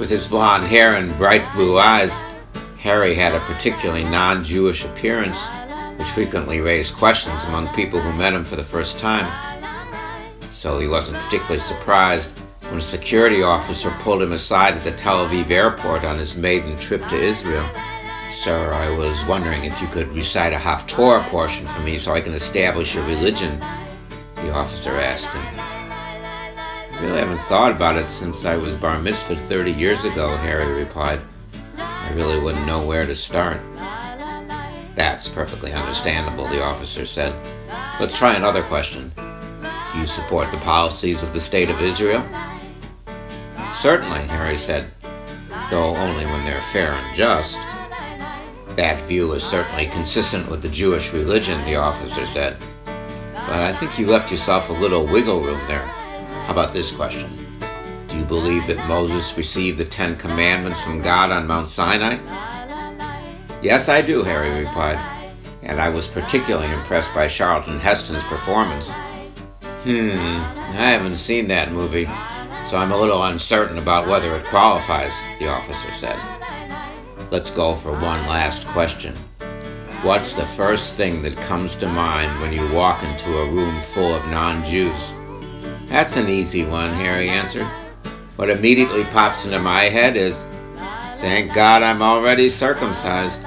With his blonde hair and bright blue eyes, Harry had a particularly non-Jewish appearance, which frequently raised questions among people who met him for the first time. So he wasn't particularly surprised when a security officer pulled him aside at the Tel Aviv airport on his maiden trip to Israel. "Sir, I was wondering if you could recite a Haftorah portion for me so I can establish your religion," the officer asked him. "I really haven't thought about it since I was bar mitzvahed 30 years ago," Harry replied. "I really wouldn't know where to start." "That's perfectly understandable," the officer said. "Let's try another question. Do you support the policies of the State of Israel?" "Certainly," Harry said, "though only when they're fair and just." "That view is certainly consistent with the Jewish religion," the officer said. "But I think you left yourself a little wiggle room there. How about this question? Do you believe that Moses received the 10 Commandments from God on Mount Sinai?" "Yes, I do," Harry replied, "and I was particularly impressed by Charlton Heston's performance." I haven't seen that movie, so I'm a little uncertain about whether it qualifies," the officer said. "Let's go for one last question. What's the first thing that comes to mind when you walk into a room full of non-Jews?" "That's an easy one," Harry answered. "What immediately pops into my head is, 'Thank God I'm already circumcised.'"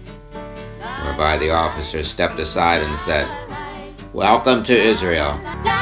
Whereby the officer stepped aside and said, "Welcome to Israel."